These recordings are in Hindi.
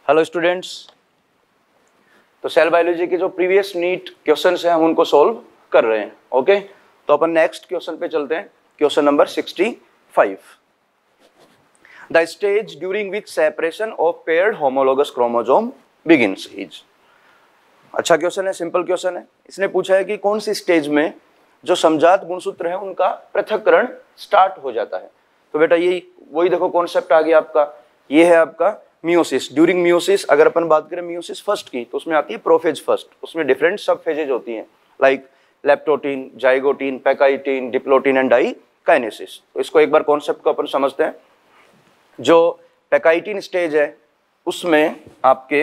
हेलो स्टूडेंट्स, तो सेल बायोलॉजी के जो प्रीवियस नीट क्वेश्चंस हैं हम उनको सॉल्व कर रहे हैं। ओके, तो अपन नेक्स्ट क्वेश्चन पे चलते हैं। Question number 65, the stage during which separation of paired homologous chromosome begins is. अच्छा क्वेश्चन है, सिंपल क्वेश्चन है। इसने पूछा है कि कौन सी स्टेज में जो समजात गुणसूत्र है उनका पृथक्करण स्टार्ट हो जाता है। तो बेटा यही वही देखो कॉन्सेप्ट आ गया आपका, ये है आपका मियोसिस। ड्यूरिंग मियोसिस अगर अपन बात करें मियोसिस फर्स्ट की, तो उसमें आती है प्रोफेज फर्स्ट। उसमें डिफरेंट सब फेजेज होती हैं, like leptotene, zygotene, pachytene, diplotene and diakinesis. तो इसको एक बार कॉन्सेप्ट को अपन समझते हैं। जो पैकाइटीन स्टेज है उसमें आपके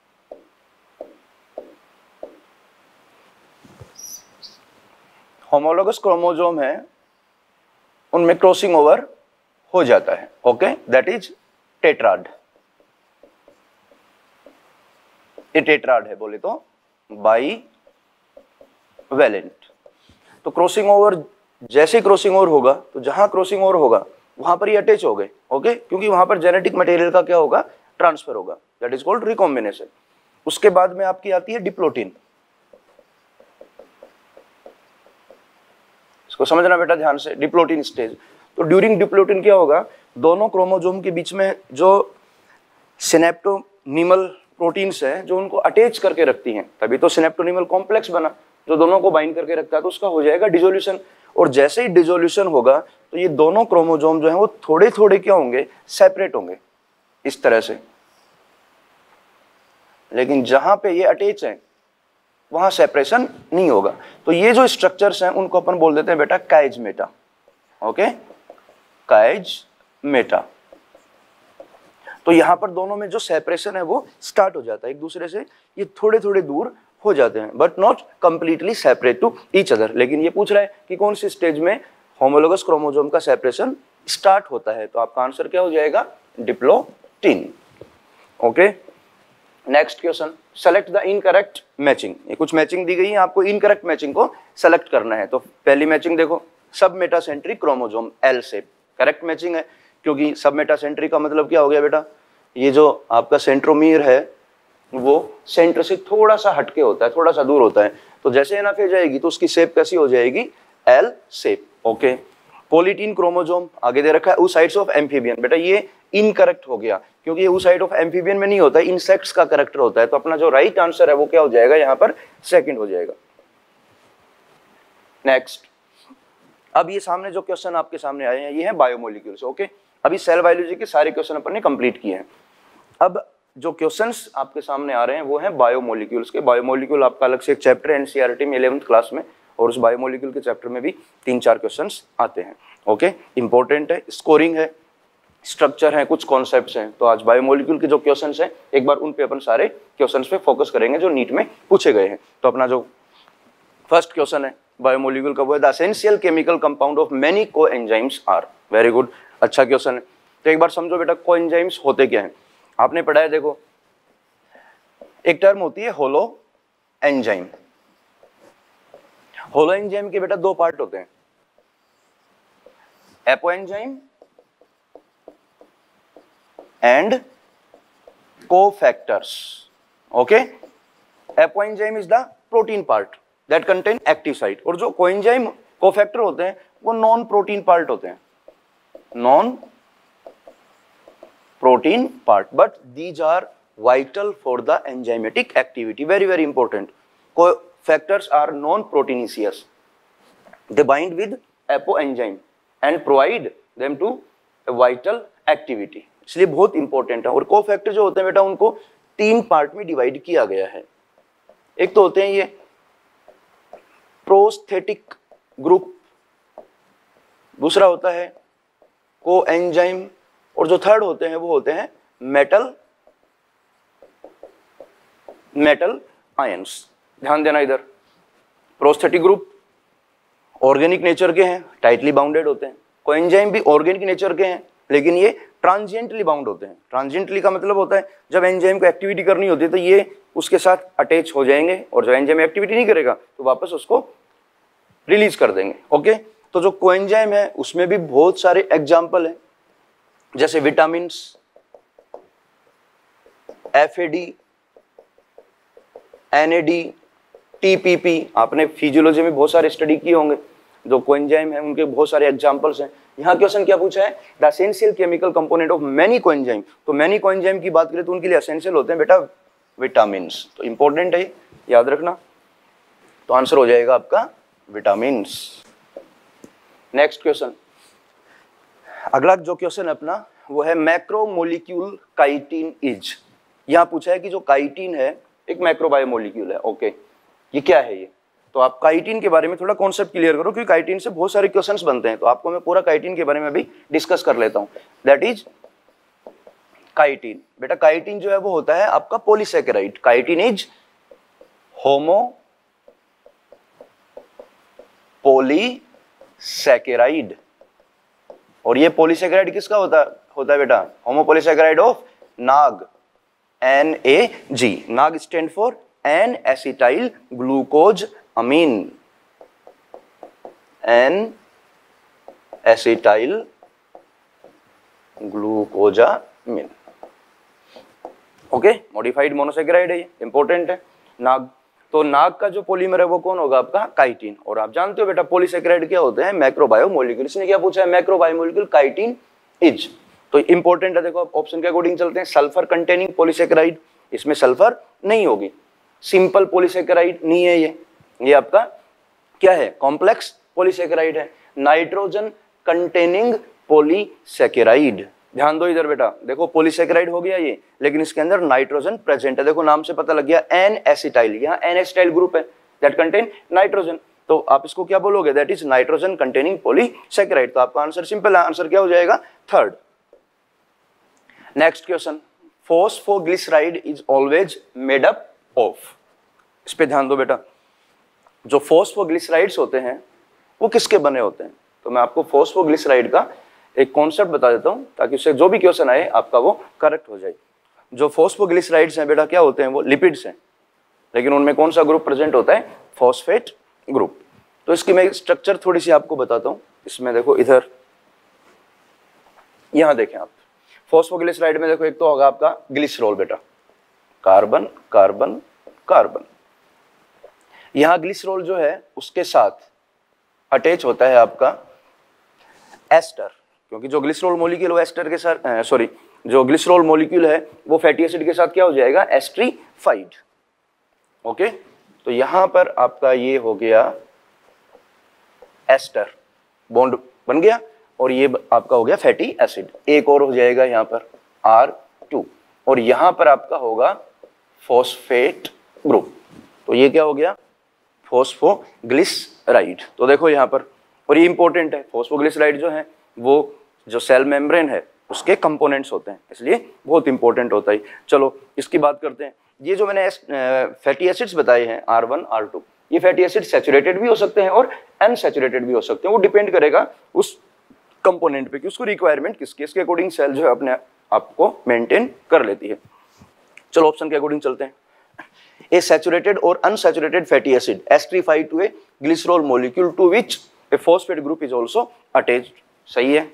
होमोलोगस क्रोमोसोम है, उनमें क्रॉसिंग ओवर हो जाता है। Okay, that is tetrad. ये टेट्राड है, बोले तो बाई वैलेंट। तो क्रॉसिंग ओवर, जैसे क्रॉसिंग ओवर होगा तो जहां क्रॉसिंग ओवर होगा वहां पर ये अटैच हो गए। ओके, क्योंकि वहां पर जेनेटिक मटेरियल का क्या होगा, ट्रांसफर होगा, दैट इज कॉल्ड रिकॉम्बिनेशन। उसके बाद में आपकी आती है डिप्लोटीन। इसको समझना बेटा ध्यान से, डिप्लोटीन स्टेज। तो ड्यूरिंग डिप्लोटीन क्या होगा, दोनों क्रोमोसोम के बीच में जो सिनेप्टोनीमल प्रोटीन्स है जो उनको अटैच करके रखती हैं, तभी तो सिनेप्टोनीमल कॉम्प्लेक्स बना जो दोनों को बाइंड करके रखता है, तो उसका हो जाएगा डिसोल्यूशन। और जैसे ही डिसोल्यूशन होगा तो ये दोनों क्रोमोसोम जो है वो थोड़े थोड़े क्या होंगे, सेपरेट होंगे इस तरह से। लेकिन जहां पे ये अटैच है वहां सेपरेशन नहीं होगा। तो ये जो स्ट्रक्चर्स हैं उनको अपन बोल देते हैं बेटा काइजमेटा। ओके, काइजमेटा। तो यहां पर दोनों में जो सेपरेशन है वो स्टार्ट हो जाता है एक दूसरे से, ये थोड़े थोड़े दूर हो जाते हैं, but not completely separate to each other. लेकिन ये पूछ रहा है कि कौन सी स्टेज में होमोलोगस क्रोमोसोम का सेपरेशन स्टार्ट होता है, तो आपका आंसर क्या हो जाएगा, diplotene. Okay, next question, select the incorrect matching. ये कुछ मैचिंग दी गई है, आपको इनकरेक्ट मैचिंग को सेलेक्ट करना है। तो पहली मैचिंग देखो, सब metacentric chromosome L shape, correct matching है। क्योंकि सब मेटासेंट्रिक का मतलब क्या हो गया बेटा, ये जो आपका सेंट्रोमीर है वो सेंटर से थोड़ा सा हटके होता है, थोड़ा सा दूर होता है। तो जैसे एनाफेज जाएगी तो उसकी शेप कैसी हो जाएगी, L shape. Okay, polytene chromosome आगे दे रखा है oocytes ऑफ एम्फीबियन। बेटा ये इनकरेक्ट हो गया, क्योंकि ये oocyte ऑफ एम्फीबियन में नहीं होता है, इंसेक्ट्स का करेक्टर होता है। तो अपना जो राइट आंसर है वो क्या हो जाएगा, यहाँ पर सेकंड हो जाएगा। नेक्स्ट, अब ये सामने जो क्वेश्चन आपके सामने आए हैं ये है बायोमोलिक्यूल्स। ओके, अभी सेल बायोलॉजी के सारे क्वेश्चन अपन ने कंप्लीट किए हैं। अब जो क्वेश्चंस आपके सामने आ रहे हैं वो है बायोमोलिक्यूल्स के। बायोमोलिक्यूल आपका अलग से एक चैप्टर है एनसीईआरटी में 11th क्लास में, और उस बायोमोलिक्यूल के चैप्टर में भी 3-4 क्वेश्चंस आते हैं। ओके, इंपॉर्टेंट है, स्कोरिंग है, स्ट्रक्चर है, कुछ कॉन्सेप्ट्स हैं। तो आज बायोमोलिक्यूल के जो क्वेश्चंस हैं एक बार उन पे अपन सारे क्वेश्चंस पे फोकस करेंगे जो नीट में पूछे गए हैं। तो अपना जो फर्स्ट क्वेश्चन है बायोमोलिक्यूल का वो है the essential chemical compound of many coenzymes are. Very good, अच्छा क्वेश्चन है। तो एक बार समझो बेटा कोएंजाइम्स होते क्या हैं, आपने पढ़ा है, देखो एक टर्म होती है होलो एंजाइम। होलो एंजाइम के बेटा दो पार्ट होते हैं, apoenzyme and cofactors. Okay, apoenzyme is the protein part that contain active site, और जो कोएंजाइम कोफैक्टर होते हैं वो नॉन प्रोटीन पार्ट होते हैं, non protein part, but these are vital for the enzymatic activity. Very very important. Cofactors are non-proteinaceous. They bind with apoenzyme and provide them to a vital activity. इसलिए बहुत इंपॉर्टेंट है। और कोफैक्टर जो होते हैं बेटा उनको 3 पार्ट में डिवाइड किया गया है। एक तो होते हैं ये प्रोस्थेटिक ग्रुप, दूसरा होता है कोएंजाइम, और जो थर्ड होते हैं वो होते हैं मेटल आयंस। ध्यान देना इधर, प्रोस्थेटिक ग्रुप ऑर्गेनिक नेचर के हैं, टाइटली बाउंडेड होते हैं। कोएंजाइम भी ऑर्गेनिक नेचर के हैं, लेकिन ये ट्रांजिएंटली बाउंड होते हैं। ट्रांजिएंटली का मतलब होता है जब एंजाइम को एक्टिविटी करनी होती है तो ये उसके साथ अटैच हो जाएंगे, और जो एंजाइम एक्टिविटी नहीं करेगा तो वापस उसको रिलीज कर देंगे। ओके, तो जो कोएंजाइम है उसमें भी बहुत सारे एग्जाम्पल हैं, जैसे विटामिन्स, FAD, NAD, TPP, आपने फिजियोलॉजी में बहुत सारे स्टडी किए होंगे, जो कोएंजाइम है उनके बहुत सारे एग्जांपल्स हैं। यहाँ क्वेश्चन क्या पूछा है, the essential chemical component of many coenzyme. तो मेनी कोएंजाइम की बात करें तो उनके लिए एसेंशियल होते हैं बेटा विटामिन्स, तो इंपॉर्टेंट है याद रखना। तो आंसर हो जाएगा आपका विटामिन्स। नेक्स्ट क्वेश्चन, अगला जो क्वेश्चन है अपना वो है मैक्रोमोलिक्यूल काइटिन इज। यहाँ पूछा है कि जो काइटिन है एक मैक्रोबायोमोलिक्यूल है, ओके ये क्या है ये। तो आप काइटिन के बारे में थोड़ा कॉन्सेप्ट क्लियर करो, क्योंकि काइटिन से बहुत सारे क्वेश्चंस बनते हैं, तो आपको मैं पूरा काइटिन के बारे में भी डिस्कस कर लेता हूँ। दैट इज काइटिन, बेटा काइटिन जो है वो होता है आपका polysaccharide. Chitin is homopolysaccharide, और ये पॉलीसैकेराइड किसका होता है बेटा, homopolysaccharide of NAG, NAG। NAG stand for N acetyl glucose amine, N acetyl glucosamine, okay modified monosaccharide है ये, इंपॉर्टेंट है नाग। तो नाग का जो पॉलीमर है वो कौन होगा आपका काइटिन। और आप जानते हो बेटा पॉलीसैकेराइड क्या होते हैं, मैक्रोबायोमोलिक्यूल। इसने क्या पूछा है, मैक्रोबायोमोलिक्यूल काइटिन इज, तो इंपॉर्टेंट है। देखो आप ऑप्शन के अकॉर्डिंग चलते हैं, सल्फर कंटेनिंग पॉलीसैकेराइड, इसमें सल्फर नहीं होगी। सिंपल पॉलीसैकेराइड नहीं है ये आपका क्या है, कॉम्प्लेक्स पॉलीसैकेराइड है। नाइट्रोजन कंटेनिंग पॉलीसैकेराइड, ध्यान दो इधर बेटा, देखो पॉलीसैकेराइड हो गया ये, लेकिन इसके अंदर नाइट्रोजन प्रेजेंट है। देखो नाम से पता लग गया एन एसिटाइल, यहाँ एन एसिटाइल ग्रुप है दैट कंटेन नाइट्रोजन, तो आप इसको क्या बोलोगे, that is nitrogen containing polysaccharide. तो आपका आंसर सिंपल है, आंसर क्या हो जाएगा third. Next question, phosphoglyceride is always made up of. इस पे ध्यान दो बेटा, जो फॉस्फोग्लिसराइड्स होते हैं वो किसके बने होते हैं। तो मैं आपको फॉस्फोग्लिसराइड का एक कॉन्सेप्ट बता देता हूं, ताकि उससे जो भी क्वेश्चन आए आपका वो करेक्ट हो जाए। जो फॉस्फोग्लिसराइड्स हैं बेटा क्या होते हैं, वो लिपिड्स हैं, लेकिन उनमें कौन सा ग्रुप प्रेजेंट होता है, फॉस्फेट ग्रुप। तो इसकी मैं स्ट्रक्चर थोड़ी सी आपको बताता हूं। इसमें देखो इधर, यहां देखें आप, फॉस्फोग्लिसराइड में देखो एक तो होगा आपका ग्लिसरॉल बेटा, कार्बन कार्बन कार्बन। यहां ग्लिसरॉल जो है उसके साथ अटैच होता है आपका एस्टर, क्योंकि जो ग्लिसरॉल मॉलिक्यूल वो एस्टर के साथ जो ग्लिसरॉल मॉलिक्यूल है वो फैटी एसिड के साथ क्या हो जाएगा, एस्ट्रीफाइड, ओके। तो यहां पर आपका ये हो गया एस्टर, बॉन्ड बन गया, और ये आपका हो गया फैटी एसिड। एक और हो जाएगा यहाँ पर R2, और यहाँ पर आपका होगा फॉस्फेट ग्रुप। तो ये क्या हो गया, फॉस्फोग्लिसराइड। तो देखो यहाँ पर, और ये इंपॉर्टेंट है, फॉस्फोग्लिसराइड जो है वो जो सेल मेम्ब्रेन है उसके कंपोनेंट्स होते हैं, इसलिए बहुत इंपॉर्टेंट होता है। चलो इसकी बात करते हैं। ये जो मैंने फैटी एसिड्स बताए हैं R1 R2, ये फैटी एसिड सैचुरेटेड भी हो सकते हैं और अनसैचुरेटेड भी हो सकते हैं, वो डिपेंड करेगा उस कंपोनेंट पे कि उसको रिक्वायरमेंट किसके, इसके अकॉर्डिंग सेल जो है अपने आप को मेंटेन कर लेती है। चलो ऑप्शन के अकॉर्डिंग चलते हैं। ए सैचुरेटेड और unsaturated fatty acid esterified to a glycerol molecule to which a phosphate group is also attached, सही है।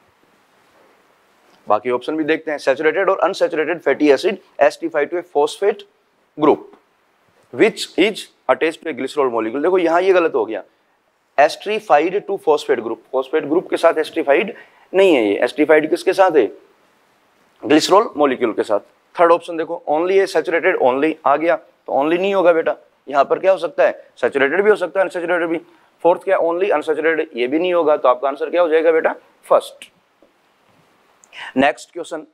बाकी ऑप्शन भी देखते हैं। सैचुरेटेड और unsaturated fatty acid esterified to a phosphate group which is attached to a glycerol molecule. देखो यहाँ ये गलत हो गया, esterified to phosphate group, phosphate group के साथ एस्ट्रीफाइड नहीं है, ये एस्ट्रीफाइड किसके साथ है, ग्लिसरॉल मॉलिक्यूल के साथ। थर्ड ऑप्शन देखो, ओनली ए सैचुरेटेड, ओनली आ गया, तो ओनली नहीं होगा बेटा, यहाँ पर क्या हो सकता है, सैचुरेटेड भी हो सकता है अनसैचुरेटेड भी। फोर्थ क्या, ओनली अनसैचुरेटेड, ये भी नहीं होगा, तो आपका आंसर क्या हो जाएगा बेटा, first. Next question,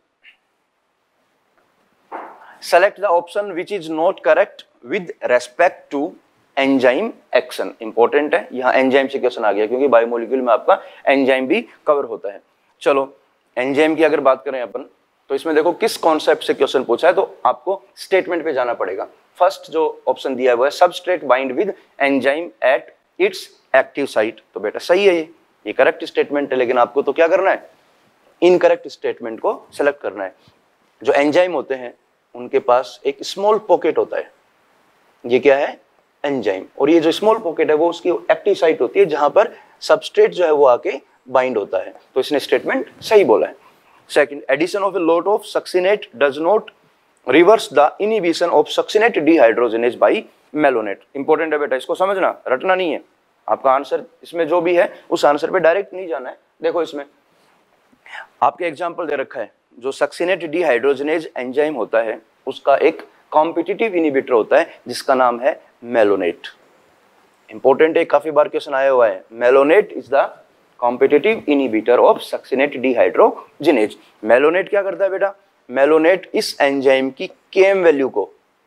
select the option which is not correct with respect to enzyme action. Important है, यहाँ एंजाइम से क्वेश्चन आ गया, क्योंकि बायोमोलिक्यूल में आपका एंजाइम भी कवर होता है। चलो एंजाइम की अगर बात करें अपन, तो इसमें देखो किस कॉन्सेप्ट से क्वेश्चन पूछा है, तो आपको स्टेटमेंट पे जाना पड़ेगा। फर्स्ट जो ऑप्शन दिया हुआ है, substrate bind with enzyme at its active site, तो बेटा सही है, ये करेक्ट स्टेटमेंट है, लेकिन आपको तो क्या करना है, इनकरेक्ट स्टेटमेंट को सेलेक्ट करना है। जो एंजाइम होते हैं उनके पास एक स्मॉल पॉकेट होता है, ये क्या है, एंजाइम, और ये जो स्मॉल पॉकेट है वो उसकी एक्टिव साइट होती है जहां पर सबस्ट्रेट जो है वो आके बाइंड होता है, तो इसने स्टेटमेंट सही बोला है। Second, addition of a lot of succinate does not reverse the inhibition of succinate dehydrogenase by malonate. Important है बेटा, इसको समझना, रटना नहीं है। आपका आंसर इसमें जो भी है उस आंसर पे डायरेक्ट नहीं जाना है। देखो इसमें आपके एग्जांपल दे रखा है, जो सक्सिनेट डिहाइड्रोजिनेज एंजाइम होता है उसका एक कॉम्पिटिटिव इनहिबिटर होता है जिसका नाम है मेलोनेट। इंपॉर्टेंट है, काफी बार क्वेश्चन आया हुआ है। Malonate is the competitive inhibitor of succinate dehydrogenase. Malonate क्या करता है बेटा? मेलोनेट इस एंजाइम की केम वैल्यू को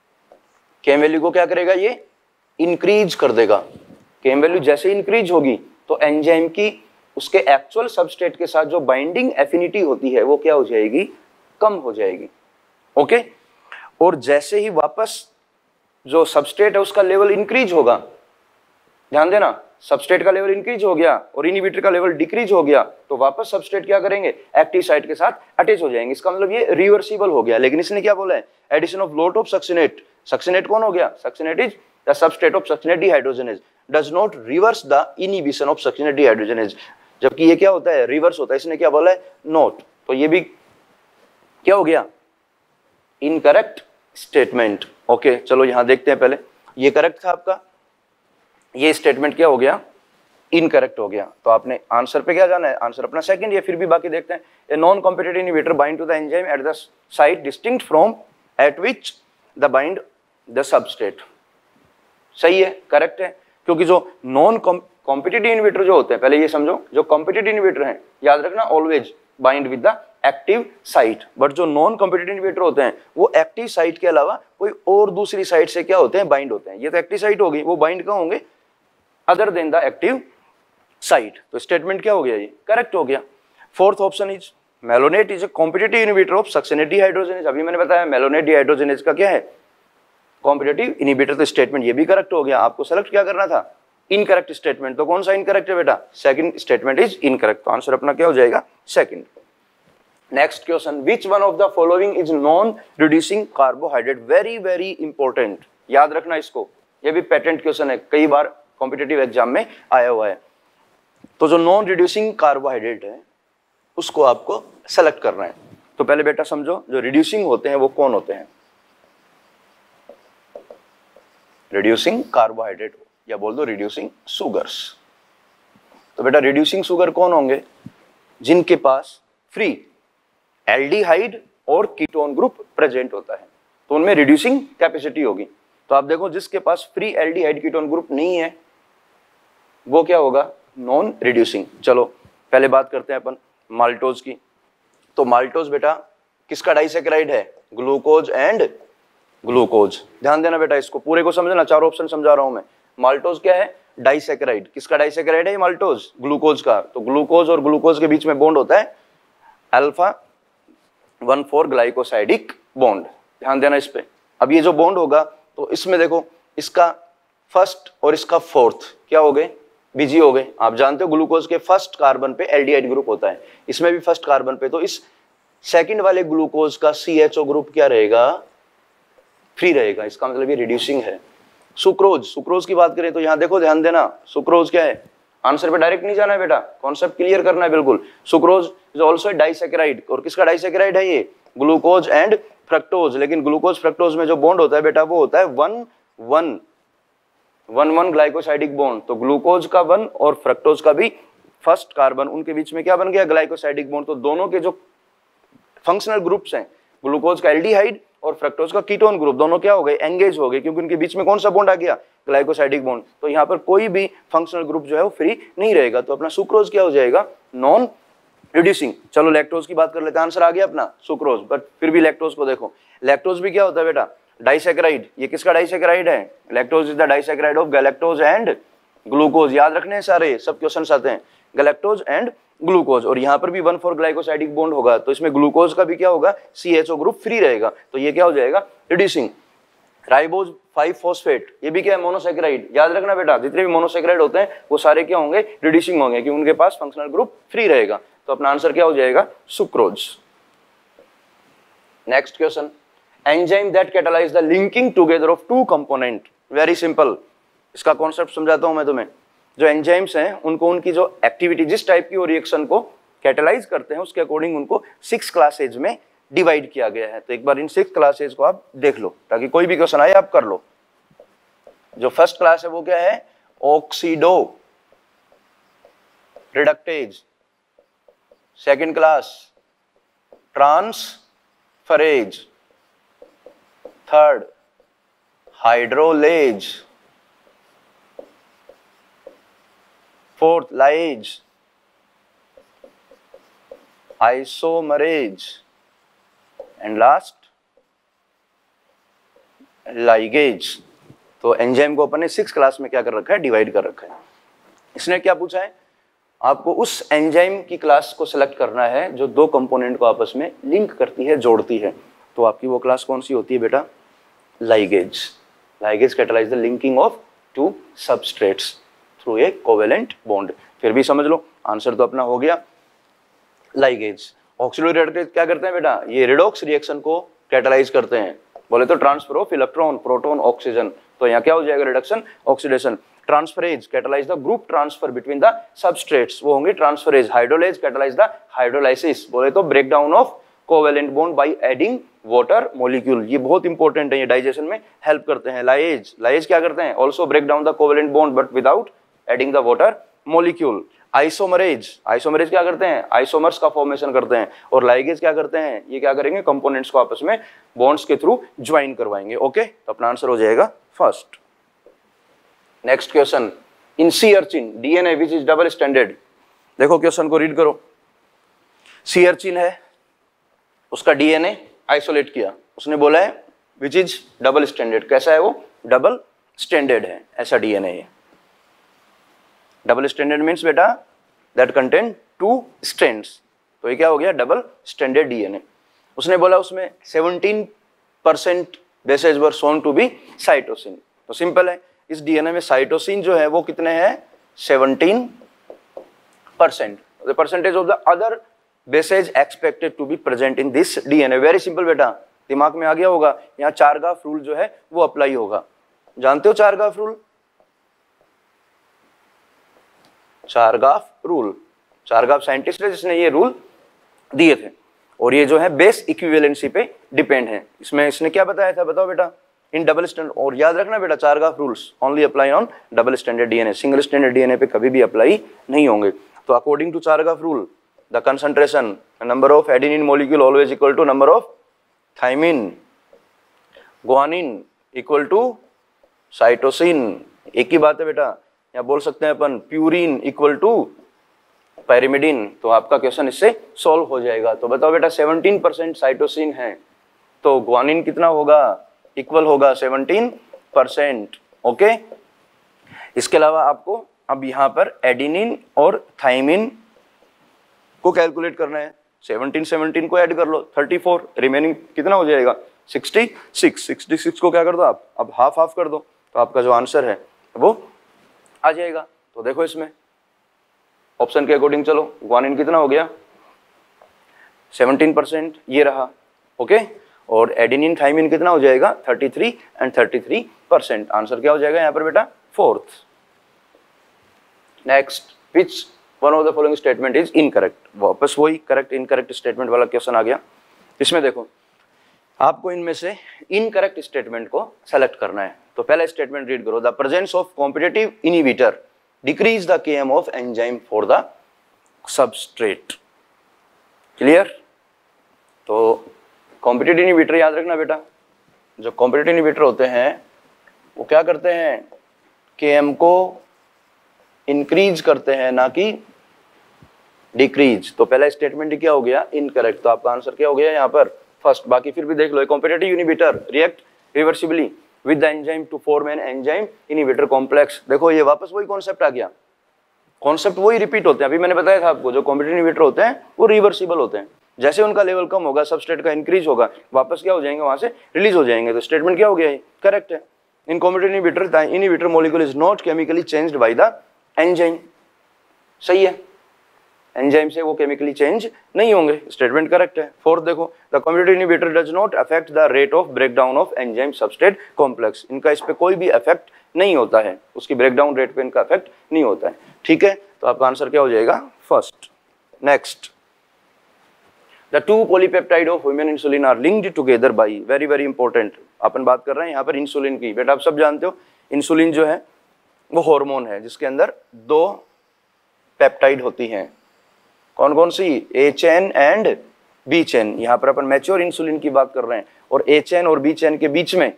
क्या करेगा? ये इंक्रीज कर देगा। केम वैल्यू जैसे इंक्रीज होगी तो एंजाइम की उसके एक्चुअल सबस्ट्रेट के साथ जो बाइंडिंग एफिनिटी होती है वो क्या हो जाएगी? कम हो जाएगी। ओके, और जैसे ही वापस जो सबस्ट्रेट है उसका लेवल इंक्रीज होगा, ध्यान देना, सबस्ट्रेट का लेवल इंक्रीज हो गया और इनहिबिटर का लेवल डिक्रीज हो गया तो वापस सबस्ट्रेट क्या करेंगे? एक्टिव साइट के साथ अटैच हो जाएंगे। इसका मतलब ये रिवर्सिबल हो गया। लेकिन इसने क्या बोला है? Addition of lot of succinate. Succinate कौन हो गया? Succinate is the substrate of succinate dehydrogenase does not reverse the inhibition of succinate dehydrogenase. जबकि ये क्या होता है? रिवर्स होता है। इसने क्या बोला है? नॉट। तो ये भी क्या हो गया? Incorrect statement. ओके, चलो यहां देखते हैं। पहले ये करेक्ट था आपका, ये स्टेटमेंट क्या हो गया? इनकरेक्ट हो गया। तो आपने आंसर पे क्या जाना है? आंसर अपना सेकंड। ये फिर भी बाकी देखते हैं। A non competitive inhibitor bind to the enzyme at the site distinct from at which the bind the substrate. सही है, करेक्ट है, क्योंकि जो नॉन कॉम्पिटिटिव इनहिबिटर जो होते हैं, पहले ये समझो, जो कॉम्पिटिटिव इनहिबिटर हैं याद रखना always bind with the active site, but जो नॉन कॉम्पिटिटिव इनहिबिटर होते हैं वो एक्टिव साइट के अलावा कोई और दूसरी साइट से क्या होते हैं? बाइंड होते हैं। ये तो एक्टिव साइट होगी, वो बाइंड कहाँ होंगे? Other than the active site. तो स्टेटमेंट क्या हो गया? ये करेक्ट हो गया। Fourth option is malonate is a competitive inhibitor of succinate dehydrogenase. अभी मैंने बताया मेलोनेट डिहाइड्रोजिनेज का क्या है? Competitive inhibitor. तो स्टेटमेंट ये भी करेक्ट हो गया। आपको सेलेक्ट क्या करना था? Incorrect statement. तो कौन सा इनकरेक्ट है बेटा? Second statement is incorrect. तो आंसर अपना क्या हो जाएगा? Second. Next question, which one of the following is non reducing carbohydrate? Very very important, याद रखना इसको। ये भी पेटेंट क्वेश्चन है, कई बार कॉम्पिटिटिव एग्जाम में आया हुआ है। तो जो नॉन रिड्यूसिंग कार्बोहाइड्रेट है उसको आपको सेलेक्ट करना है। तो पहले बेटा समझो, जो रिड्यूसिंग होते हैं वो कौन होते हैं? रिड्यूसिंग कार्बोहाइड्रेट या बोल दो रिड्यूसिंग सुगर्स। तो बेटा रिड्यूसिंग शुगर कौन होंगे? जिनके पास फ्री एल्डिहाइड और कीटोन ग्रुप प्रेजेंट होता है, तो उनमें रिड्यूसिंग कैपेसिटी होगी। तो आप देखो, जिसके पास फ्री एल्डिहाइड कीटोन ग्रुप नहीं है वो क्या होगा? Non reducing. चलो पहले बात करते हैं अपन माल्टोज की। तो माल्टोज बेटा किसका डाइसैकेराइड है? Glucose and glucose. ध्यान देना बेटा, इसको पूरे को समझना, चारों ऑप्शन समझा रहा हूं मैं। माल्टोज क्या है? डाइसैकेराइड। किसका डाइसैकेराइड है माल्टोज? ग्लूकोज का। तो ग्लूकोज और ग्लूकोज के बीच में बॉन्ड होता है अल्फा 1,4 ग्लाइकोसाइडिक बॉन्ड। ध्यान देना इस पे। अब ये जो बॉन्ड होगा तो इसमें देखो, इसका फर्स्ट और इसका फोर्थ क्या हो गए? बीजी हो गए। आप जानते हो ग्लूकोज के फर्स्ट कार्बन पे एल्डिहाइड ग्रुप होता है, इसमें भी फर्स्ट कार्बन पे। तो इस सेकंड वाले ग्लूकोज का CHO ग्रुप क्या रहेगा? फ्री रहेगा। इसका मतलब ये रिड्यूसिंग है। सुक्रोज की बात करें तो यहाँ देखो, ध्यान देना, सुक्रोज क्या है? आंसर पे डायरेक्ट नहीं जाना है बेटा, कॉन्सेप्ट क्लियर करना है बिल्कुल। Sucrose is also disaccharide. और किसका डाइसैकेराइड है ये? Glucose and fructose. लेकिन ग्लूकोज फ्रक्टोज में जो बॉन्ड होता है बेटा वो होता है 1,1 ग्लाइकोसाइडिक बॉन्ड। तो ग्लूकोज का 1 और फ्रक्टोज का भी फर्स्ट कार्बन, उनके बीच में क्या बन गया? Glycosidic bond. तो दोनों के जो फंक्शनल ग्रुप्स हैं, ग्लूकोज का एल्डिहाइड और फ्रक्टोज का कीटोन ग्रुप, दोनों क्या हो गए? एंगेज हो गए, क्योंकि उनके बीच में कौन सा बॉन्ड आ गया? Glycosidic bond. तो यहाँ पर कोई भी फंक्शनल ग्रुप जो है वो फ्री नहीं रहेगा। तो अपना सुक्रोज क्या हो जाएगा? Non reducing. चलो लैक्टोज की बात कर लेते हैं। आंसर आ गया अपना सुक्रोज, बट फिर भी लैक्टोज को देखो। लैक्टोज भी क्या होता है बेटा? डाइसैकेराइड। ये किसका डाइसैकेराइड है? Lactose is the disaccharide of galactose and glucose. याद रखने सारे, सब क्वेश्चन आते हैं गैलेक्टोज एंड ग्लूकोज। और यहाँ पर भी 1,4 ग्लाइकोसाइडिक बॉन्ड होगा, तो इसमें ग्लूकोज का भी क्या होगा? CHO ग्रुप फ्री रहेगा। तो ये क्या हो जाएगा? रिड्यूसिंग। राइबोज 5 फॉस्फेट, ये भी क्या है? मोनोसैकेराइड। याद रखना बेटा, जितने भी मोनोसैकेराइड होते हैं वो सारे क्या होंगे? रिड्यूसिंग होंगे, क्योंकि उनके पास फंक्शनल ग्रुप फ्री रहेगा। तो अपना आंसर क्या हो जाएगा? Sucrose. Next question, enzyme that catalyse the linking together of two component. Very simple, इसका कॉन्सेप्ट समझाता हूं मैं तुम्हें। जो एंजाइम्स हैं उनको उनकी जो एक्टिविटी, जिस टाइप की वो रिएक्शन को कैटालाइज करते हैं उसके अकॉर्डिंग उनको 6 क्लासेज में डिवाइड किया गया है। तो एक बार इन 6 क्लासेस को आप देख लो ताकि कोई भी क्वेश्चन आए आप कर लो। जो फर्स्ट क्लास है वो क्या है, oxidoreductase. Second class transferase. Third hydrolase. Fourth lyase, isomerase and last ligase. तो एंजाइम को अपन ने 6 क्लास में क्या कर रखा है, डिवाइड कर रखा है। इसने क्या पूछा है, आपको उस एंजाइम की क्लास को सिलेक्ट करना है जो 2 कंपोनेंट को आपस में लिंक करती है, जोड़ती है। तो आपकी वो क्लास कौन सी होती है बेटा, ligase. Ligase catalyse the linking of 2 substrates through a covalent bond. फिर भी समझ लो, आंसर तो अपना हो गया लाइगेज। ऑक्सीडो रिडक्टेज क्या करते हैं बेटा, ये रिडॉक्स रिएक्शन को कैटलाइज करते हैं। बोले तो transfer of electron, proton, oxygen. तो यहाँ क्या हो जाएगा, reduction, oxidation. Transferase catalyse the group transfer between the substrates, वो होंगे transferase. Hydrolase catalyse the hydrolysis, बोले तो break down of covalent bond by adding water molecule. ये बहुत इंपॉर्टेंट है, ये डाइजेशन में हेल्प करते हैं। लाइज, लाइज क्या करते हैं, also break down the covalent bond but without adding the water molecule. Isomerase, isomerase क्या करते हैं, आइसोमर्स का फॉर्मेशन करते हैं। और लाइगेज क्या करते हैं, ये क्या करेंगे, कंपोनेंट्स को आपस में बॉन्ड्स के थ्रू ज्वाइन करवाएंगे। ओके, तो अपना आंसर हो जाएगा first. Next question, in sea urchin DNA which is double standard. देखो क्वेश्चन को रीड करो। सी अर्चिन है, उसका डीएनए आइसोलेट किया, उसने बोला है विच इज डबल स्टैंडर्ड। कैसा है वो, डबल स्टैंडर्ड है, ऐसा डीएनए है। डबल स्टैंडर्ड मीन्स बेटा दैट कंटेन 2 स्ट्रैंड्स। तो ये क्या हो गया, डबल स्टैंडर्ड डीएनए। उसने बोला उसमें 17% bases were shown to be cytosine. तो सिंपल है, इस डीएनए में साइटोसिन जो है वो कितने हैं, 17%। The percentage of the other bases expected to be present in this DNA. Very simple बेटा, दिमाग में आ गया होगा। यहाँ चारगाफ रूल जो है वो अप्लाई होगा। जानते हो Chargaff rule, Chargaff rule. Chargaff scientist है जिसने ये रूल दिए थे, और ये जो है बेस इक्विवेलेंसी पे डिपेंड है। इसमें इसने क्या बताया था, बताओ बेटा, इन डबल स्टैंडर्ड। और याद रखना बेटा, Chargaff rules only apply on double standard DNA, single standard DNA पे कभी भी अप्लाई नहीं होंगे। तो according to Chargaff rule, the concentration number of adenine molecule always equal to number of thymine, guanine equal to cytosine. एक ही बात है बेटा, या बोल सकते हैं अपन प्यूरिन इक्वल टू पैरिमिडिन। तो आपका क्वेश्चन इससे सॉल्व हो जाएगा। तो बताओ बेटा, 17% साइटोसिन है, तो ग्वानिन कितना होगा, इक्वल होगा 17%। ओके, इसके अलावा आपको अब यहाँ पर एडिनिन और थाइमिन को कैलकुलेट करना है। 17 को ऐड कर लो, 34, रिमेनिंग कितना हो जाएगा, 66 को क्या कर दो आप, अब हाफ हाफ कर दो, तो आपका जो आंसर है वो आ जाएगा। तो देखो इसमें ऑप्शन के अकॉर्डिंग चलो, ग्वानिन कितना हो गया, 17% ये रहा। ओके, और एडिनिन थाइमिन कितना हो जाएगा, 33 एंड 33%। आंसर क्या हो जाएगा यहाँ पर बेटा, fourth. Next, which one of the following statement is incorrect. वापस वही करेक्ट इनकरेक्ट स्टेटमेंट वाला क्वेश्चन आ गया। इसमें देखो आपको इनमें से इनकरेक्ट स्टेटमेंट को सेलेक्ट करना है। तो पहला स्टेटमेंट रीड करो, the presence of competitive inhibitor decrease the KM of enzyme for the substrate. Clear. तो कॉम्पिटिटिव इनिबिटर याद रखना बेटा, जो कॉम्पिटिटिव इनिबिटर होते हैं वो क्या करते हैं, केएम को इंक्रीज करते हैं, ना कि डिक्रीज। तो पहला स्टेटमेंट क्या हो गया, इनकरेक्ट। तो आपका आंसर क्या हो गया यहाँ पर, फर्स्ट। बाकी फिर भी देख लो, competitive inhibitor react reversibly with the enzyme to form an enzyme inhibitor complex. देखो ये वापस वही कॉन्सेप्ट आ गया, कॉन्सेप्ट वही रिपीट होते हैं। अभी मैंने बताया था आपको, जो कॉम्पिटिटिव इनिबिटर होते हैं वो रिवर्सिबल होते हैं। जैसे उनका लेवल कम होगा, सबस्ट्रेट का इंक्रीज होगा, वापस क्या हो जाएंगे, वहां से रिलीज हो जाएंगे। तो स्टेटमेंट क्या हो गया, करेक्ट है। In competitive inhibitor the inhibitor molecule is not chemically changed by the enzyme. सही है, एंजाइम से वो केमिकली चेंज नहीं होंगे, स्टेटमेंट करेक्ट है। फोर्थ देखो, the competitive inhibitor does not affect the rate of breakdown of enzyme substrate complex. इनका इस पे कोई भी इफेक्ट नहीं होता है, उसकी ब्रेकडाउन रेट पे इनका इफेक्ट नहीं होता है। ठीक है, तो आपका आंसर क्या हो जाएगा, first. Next, the two polypeptide of human insulin are linked together by, very very important, अपन बात कर रहे हैं यहाँ पर इंसुलिन की। बेटा आप सब जानते हो इंसुलिन जो है वो हार्मोन है जिसके अंदर दो पेप्टाइड होती हैं, कौन कौन सी, A chain and B chain. यहाँ पर अपन मैच्योर इंसुलिन की बात कर रहे हैं, और ए चेन और बी चेन के बीच में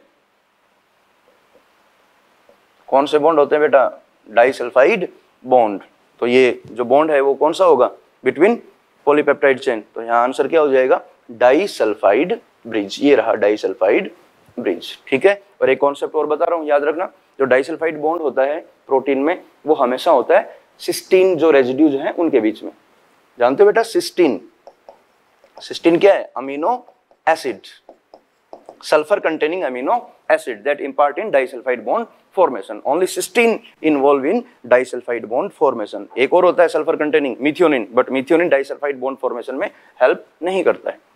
कौन से बॉन्ड होते हैं बेटा, डाइसल्फाइड बॉन्ड। तो ये जो बॉन्ड है वो कौन सा होगा, बिटवीन पॉलीपेप्टाइड चेन। तो यहाँ आंसर क्या हो जाएगा, डाइसल्फाइड ब्रिज। ये रहा डाइसल्फाइड ब्रिज, ठीक है। और एक कॉन्सेप्ट और बता रहा हूँ, याद रखना, जो डाइसल्फाइड बॉन्ड होता है प्रोटीन में वो हमेशा होता है सिस्टीन जो रेजिड्यूज हैं उनके बीच में। जानते हो बेटा सिस्टीन, सिस्टीन क्या है, amino acid, sulphur containing amino acid that impart in disulfide bond formation. Only cysteine involve in disulfide bond formation. एक और होता है sulphur containing methionine, but methionine disulphide bond formation में हेल्प नहीं करता है।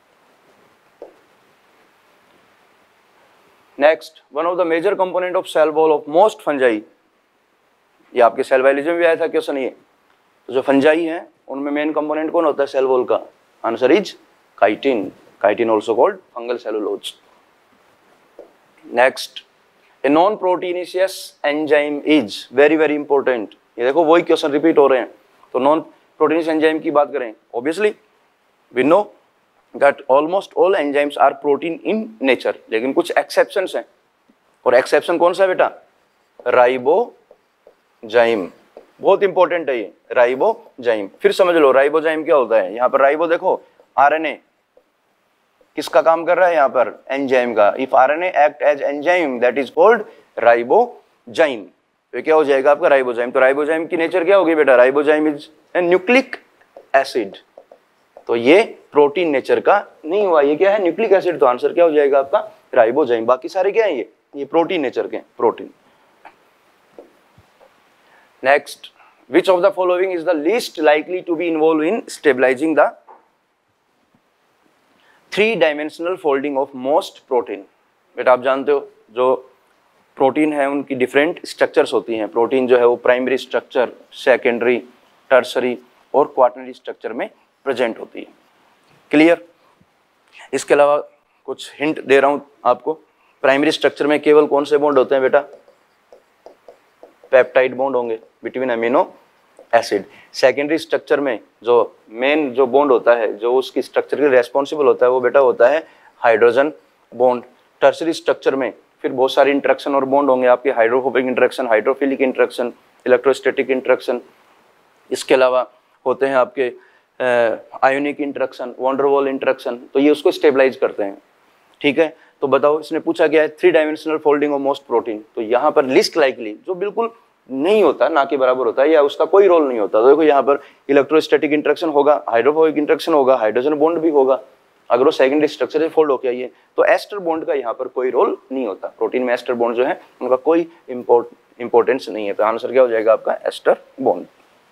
Next, one of the major component of cell wall of most fungi, ये आपके सेल बायोलॉजी में भी आया था क्वेश्चन ये। तो जो फंजाई है उनमें मेन कंपोनेंट कौन होता है सेल वॉल का, answer is chitin, chitin also called fungal cellulose. Next, a non proteinaceous enzyme is, very very important. ये देखो वही क्वेश्चन रिपीट हो रहे हैं। तो नॉन प्रोटीनिशियस एंजाइम की बात करें, obviously we know that almost all enzymes are protein in nature, लेकिन कुछ एक्सेप्शंस हैं। और एक्सेप्शन कौन सा है बेटा, राइबोजाइम, बहुत इंपॉर्टेंट है ये राइबोजाइम। फिर समझ लो राइबोजाइम क्या होता है। यहाँ पर राइबो देखो आरएनए किसका काम कर रहा है, यहाँ पर एंजाइम का। If RNA act as enzyme that is called ribozyme. तो क्या हो जाएगा आपका राइबोजाइम। तो राइबोजाइम की नेचर क्या होगी बेटा, ribozyme is a nucleic acid. तो ये प्रोटीन नेचर का नहीं हुआ, ये क्या है, न्यूक्लिक एसिड। तो आंसर क्या हो जाएगा आपका राइबोजाइम। बाकी सारे क्या है, ये प्रोटीन नेचर के, protein. Next, which of the following is the least likely to be involved in stabilizing the three-dimensional folding of most protein? बेटा आप जानते हो जो प्रोटीन है उनकी डिफरेंट स्ट्रक्चर्स होती हैं। प्रोटीन जो है वो प्राइमरी स्ट्रक्चर, सेकेंडरी, टर्सरी और क्वार्टरनरी स्ट्रक्चर में प्रेजेंट होती है। क्लियर। इसके अलावा कुछ हिंट दे रहा हूँ आपको। प्राइमरी स्ट्रक्चर में केवल कौन से बॉन्ड होते हैं बेटा, पेप्टाइड बॉन्ड होंगे between amino acid. Secondary structure में जो मेन जो बॉन्ड होता है, जो उसकी स्ट्रक्चर के रिस्पॉन्सिबल होता है, वो बेटा होता है हाइड्रोजन बॉन्ड। टर्सरी स्ट्रक्चर में फिर बहुत सारी इंटरेक्शन और बॉन्ड होंगे आपके, hydrophobic interaction, hydrophilic interaction, electrostatic interaction. इसके अलावा होते हैं आपके आयोनिक इंटरेक्शन, वॉन्डरवॉल इंटरेक्शन। तो ये उसको स्टेबलाइज करते हैं, ठीक है। तो बताओ इसने पूछा गया है three dimensional folding of most protein. तो यहाँ पर लिस्ट लाइकली जो बिल्कुल नहीं होता, ना के बराबर होता है या उसका कोई रोल नहीं होता। तो देखो यहाँ पर इलेक्ट्रोस्टैटिक इंटरेक्शन होगा, हाइड्रोफोबिक इंटरेक्शन होगा, हाइड्रोजन बॉन्ड भी होगा अगर वो सेकेंडरी स्ट्रक्चर से फोल्ड होकर आइए। तो एस्टर बॉन्ड का यहाँ पर कोई रोल नहीं होता। प्रोटीन में एस्टर बॉन्ड जो है उनका कोई इंपॉर्टेंस नहीं है। तो आंसर क्या हो जाएगा आपका एस्टर बॉन्ड।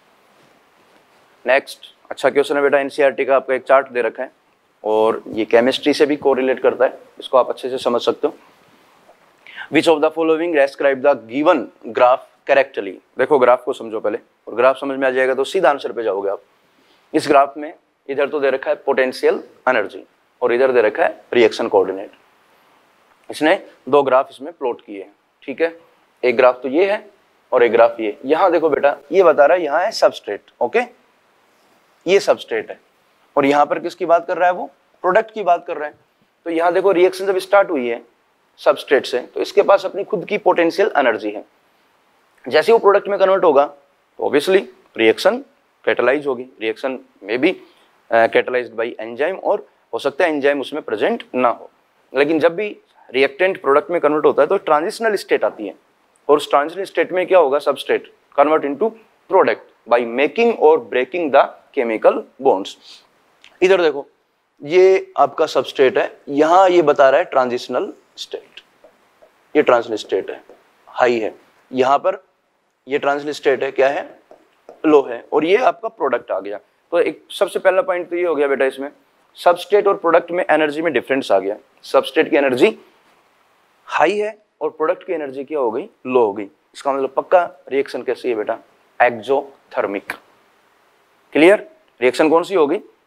नेक्स्ट, अच्छा क्वेश्चन है बेटा, एनसीईआरटी का आपका एक चार्ट दे रखा है और ये केमिस्ट्री से भी कोरिलेट करता है, इसको आप अच्छे से समझ सकते हो। Which of the following describe the given graph correctly. देखो ग्राफ को समझो पहले, और ग्राफ समझ में आ जाएगा तो सीधा आंसर पे जाओगे आप। इस ग्राफ में इधर तो दे रखा है पोटेंशियल एनर्जी और इधर दे रखा है रिएक्शन कोऑर्डिनेट। इसने दो ग्राफ इसमें प्लॉट किए हैं, ठीक है। एक ग्राफ तो ये है और एक ग्राफ ये। यहाँ देखो बेटा ये बता रहा है यहाँ है सबस्ट्रेट, ओके, ये सबस्ट्रेट है। और यहाँ पर किसकी बात कर रहा है, वो प्रोडक्ट की बात कर रहा है। तो यहाँ देखो रिएक्शन जब स्टार्ट हुई है सबस्ट्रेट से, तो इसके पास अपनी खुद की पोटेंशियल एनर्जी है। जैसे वो प्रोडक्ट में कन्वर्ट होगा तो ऑब्वियसली रिएक्शन कैटलाइज होगी। रिएक्शन में भी कैटलाइज्ड बाय एंजाइम, और हो सकता है एंजाइम उसमें प्रेजेंट ना हो। लेकिन जब भी रिएक्टेंट प्रोडक्ट में कन्वर्ट होता है तो ट्रांजिशनल स्टेट आती है, और उस ट्रांजिशनल स्टेट में क्या होगा, substrate convert into product by making और ब्रेकिंग द केमिकल बॉन्ड्स। इधर देखो ये आपका सबस्ट्रेट है, यहाँ ये बता रहा है ट्रांजिशनल स्टेट, ये ट्रांजिशनल स्टेट है, हाई है। यहाँ पर ये ट्रांजिशनल स्टेट है, क्या है, लो है। और ये आपका प्रोडक्ट आ गया। तो एक सबसे पहला पॉइंट तो ये हो गया बेटा, इसमें सबस्ट्रेट और प्रोडक्ट में एनर्जी में डिफरेंस आ गया। सबस्ट्रेट की एनर्जी हाई है और प्रोडक्ट की एनर्जी क्या हो गई, लो हो गई। इसका मतलब पक्का रिएक्शन कैसी है बेटा, एक्सोथर्मिक। क्लियर, रिएक्शन कौन सी होगी,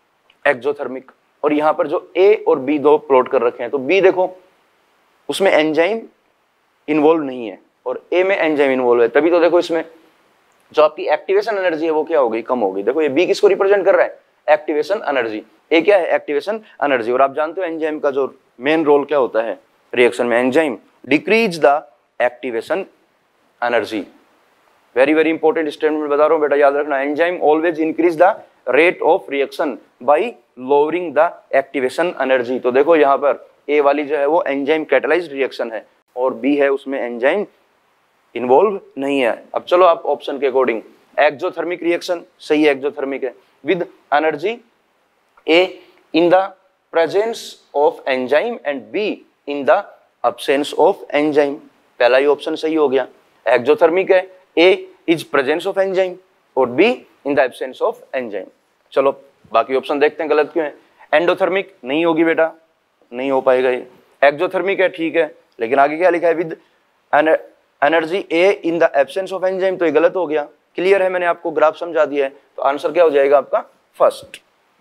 एक्सोथर्मिक। और यहाँ पर जो ए और बी दो प्लॉट कर रखे हैं, तो बी देखो उसमें एंजाइम इन्वॉल्व नहीं है और ए में एंजाइम इन्वॉल्व है, तभी तो देखो इसमें जो आपकी एक्टिवेशन एनर्जी है वो क्या हो गई, कम हो गई। देखो ये बी किसको रिप्रेजेंट कर रहा है, एक्टिवेशन एनर्जी। ए क्या है, एक्टिवेशन एनर्जी। और आप जानते हो एंजाइम का जो मेन रोल क्या होता है रिएक्शन में, enzyme decrease the activation energy. Very very important statement बता रहा हूं बेटा, याद रखना। Enzyme always increase the rate of reaction by lowering the activation energy. तो देखो यहाँ पर ए वाली जो है वो एंजाइम कैटालाइज्ड रिएक्शन है और बी है उसमें एंजाइम इन्वॉल्व नहीं है। अब चलो आप ऑप्शन के अकॉर्डिंग, एक्सोथर्मिक रिएक्शन सही है, एक्सोथर्मिक है, with energy A in the presence of enzyme and B in the absence of enzyme. पहला ही ऑप्शन सही हो गया, एक्सोथर्मिक है, A is presence of enzyme और B in the absence of enzyme. चलो बाकी ऑप्शन देखते हैं गलत क्यों है। एंडोथर्मिक नहीं होगी बेटा, नहीं हो पाएगा ये। एक्सोथर्मिक है ठीक है, लेकिन आगे क्या लिखा है, with energy A in the absence of enzyme, तो ये गलत हो गया। क्लियर है, मैंने आपको ग्राफ समझा दिया है, तो आंसर क्या हो जाएगा आपका first.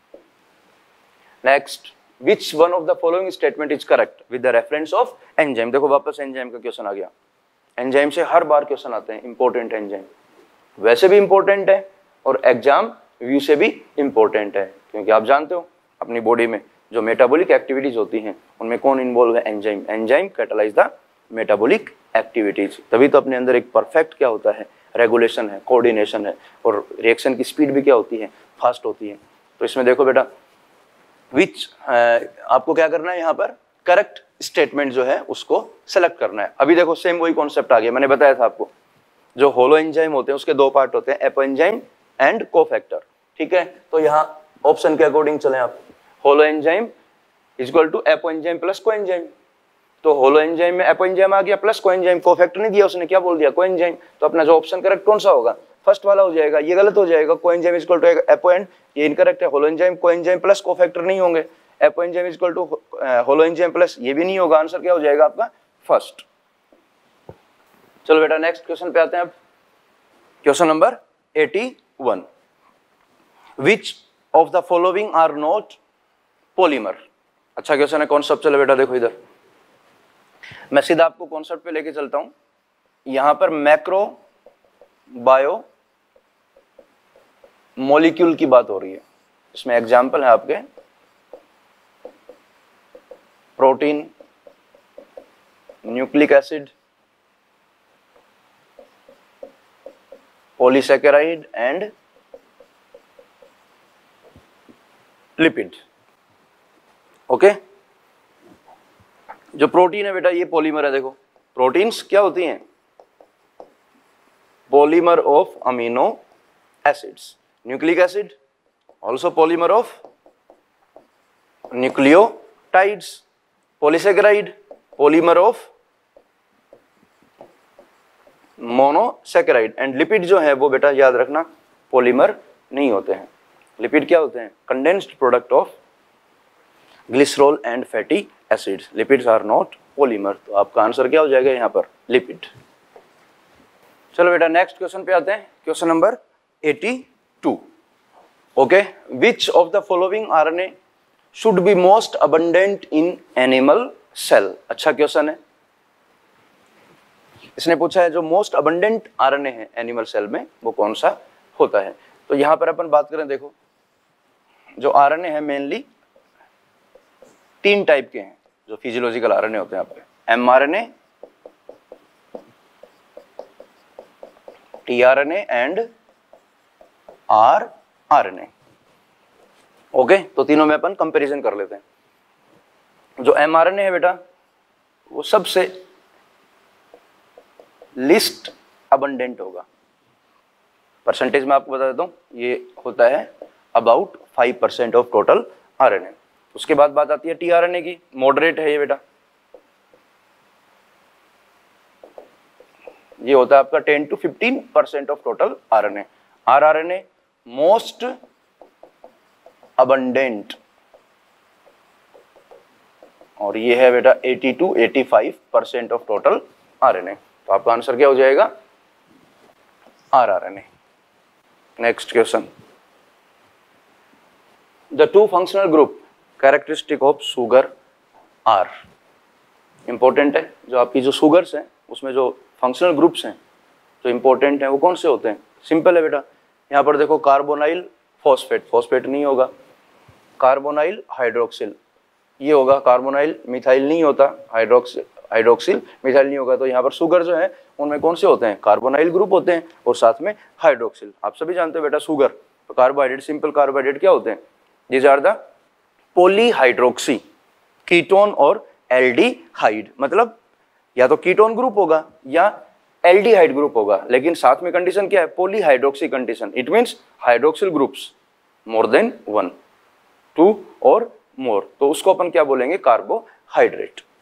Next, which one of the following statement is correct with the reference of enzyme. देखो वापस एंजाइम का क्वेश्चन आ गया। एंजाइम से हर बार क्वेश्चन आते हैं, इंपॉर्टेंट एंजाइम वैसे भी इंपॉर्टेंट है और एग्जाम व्यू से भी इंपॉर्टेंट है, क्योंकि आप जानते हो अपनी बॉडी में जो मेटाबॉलिक एक्टिविटीज होती हैं उनमें कौन इन्वॉल्व है, enzyme. Enzyme catalyse the metabolic activities, तभी तो अपने अंदर एक परफेक्ट क्या होता है, रेगुलेशन है, कोऑर्डिनेशन है, और रिएक्शन की स्पीड भी क्या होती है, फास्ट होती है। तो इसमें देखो बेटा विच आपको क्या करना है, यहाँ पर करेक्ट स्टेटमेंट जो है उसको सेलेक्ट करना है। अभी देखो सेम वही कॉन्सेप्ट आ गया, मैंने बताया था आपको जो होलो एंजाइम होते हैं उसके दो पार्ट होते हैं, एपो एंजाइम एंड कोफैक्टर। ठीक है, तो यहाँ ऑप्शन के अकॉर्डिंग चलें आप। Holoenzyme is equal to apoenzyme plus coenzyme, तो होलो एंजाइम में एपो एंजाइम आ गया प्लस को एंजाइम, कोफैक्टर नहीं दिया उसने, क्या बोल दिया, को एंजाइम। तो अपना जो ऑप्शन करेक्ट कौन सा होगा, फर्स्ट वाला हो जाएगा। ये गलत हो जाएगा, coenzyme is equal to apo and, ये इनकरेक्ट है। Holoenzyme coenzyme plus cofactor नहीं होंगे, apoenzyme is equal to holoenzyme plus, ये भी नहीं होगा। आंसर क्या हो जाएगा आपका फर्स्ट। चलो बेटा नेक्स्ट क्वेश्चन पे आते हैं अब। Question number 81, which of the following are not polymer. अच्छा क्वेश्चन है, कॉन्सेप्ट चलो बेटा देखो इधर, मैं सीधा आपको कॉन्सेप्ट पे लेके चलता हूं। यहां पर मैक्रो बायो मॉलिक्यूल की बात हो रही है, इसमें एग्जांपल है आपके protein, nucleic acid, polysaccharide and lipid. Okay, जो प्रोटीन है बेटा ये पॉलीमर है। देखो प्रोटीन्स क्या होती हैं, polymer of amino acids. Nucleic acid also polymer of nucleotides. Polysaccharide polymer of monosaccharide and lipid जो है वो बेटा याद रखना पॉलीमर नहीं होते हैं। लिपिड क्या होते हैं, condensed product of glycerol and fatty acids. Lipids are not polymer, तो आपका आंसर क्या हो जाएगा यहाँ पर, लिपिड। चलो बेटा नेक्स्ट क्वेश्चन पे आते हैं, question number 82। Okay, which of the following RNA should be most abundant in animal cell. अच्छा क्वेश्चन है, इसने पूछा है जो मोस्ट अबंडेंट आरएनए है एनिमल सेल में वो कौन सा होता है। तो यहां पर अपन बात करें, देखो जो आरएनए है मेनली 3 टाइप के हैं जो फिजियोलॉजिकल आरएनए होते हैं यहाँ पे, mRNA, tRNA and rRNA. Okay, तो तीनों में अपन कंपैरिजन कर लेते हैं। जो एमआरएनए है बेटा वो सबसे लिस्ट अबंडेंट होगा, परसेंटेज में आपको बता देता हूँ, ये होता है अबाउट 5% ऑफ टोटल आरएनए। उसके बाद बात आती है टीआरएनए की, मॉडरेट है ये बेटा, ये होता है आपका 10 to 15% of total RNA. RRNA most abundant, और ये है बेटा 80 to 85% ऑफ टोटल आरएनए। तो आपका आंसर क्या हो जाएगा, rRNA. Next question, the two functional group characteristic of sugar are. Important है, जो आपकी जो शुगर्स हैं उसमें जो फंक्शनल ग्रुप्स हैं जो इंपॉर्टेंट हैं वो कौन से होते हैं? सिंपल है बेटा, यहाँ पर देखो कार्बोनाइल फॉस्फेट, फॉस्फेट नहीं होगा, कार्बोनाइल हाइड्रोक्सिल ये होगा, कार्बोनाइल मिथाइल नहीं होता, हाइड्रोक्सिल मिथाइल नहीं होगा। तो यहाँ पर शुगर जो है उनमें कौन से होते हैं? कार्बोनाइल ग्रुप होते हैं और साथ में हाइड्रोक्सिल। आप सभी जानते हो बेटा शुगर तो कार्बोहाइड्रेट, सिंपल कार्बोहाइड्रेट क्या होते हैं? These are the polyhydroxy ketone और एल्डिहाइड, मतलब या तो कीटोन ग्रुप होगा या एल्डिहाइड ग्रुप होगा, लेकिन साथ में कंडीशन क्या है? Polyhydroxy condition. It means hydroxyl groups more than 1, 2 और मोर, तो उसको अपन क्या बोलेंगे? कार्बोहाइड्रेट।